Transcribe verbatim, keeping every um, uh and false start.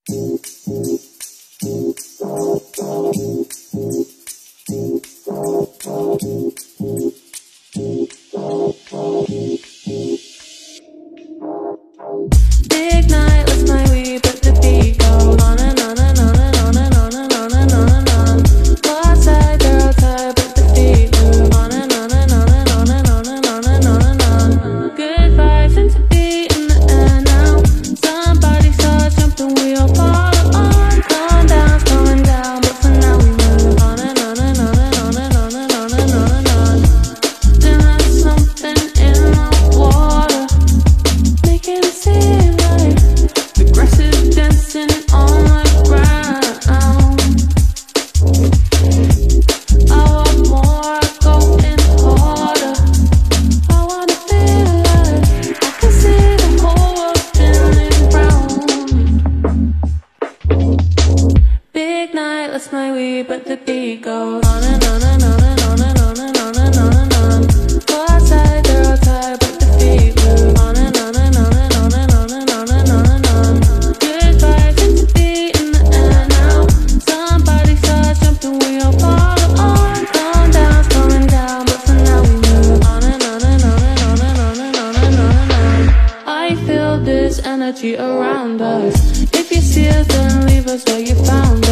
Big night, let's my weed, but the beat goes on and on and on and on and on and on and on and on. Boss side, girl tired, but the beat move on and on and on and on and on and on and on and on. Good vibes into beat in the air now. Somebody starts jumping, we all follow on. Calm down, slowing down, but for now we move on and on and on and on and on and on and on and on. Then there's something in the water, making it seem like aggressive dancing on the ground. I want more, going harder. I wanna feel like I can see the whole world spinning round. Big night, let's my weed, but the beat goes on and on and on and on and on and on and on and on. Boss side, girl tired, but the beat move on and on and on and on and on and on and on and on. Good vibes into beat in the air now. Somebody starts jumping, we all follow on. Calm down, slowing down, but for now we move on and on and on and on and on and on and on and on. I feel this energy around us. If you see us, then leave us where you found us.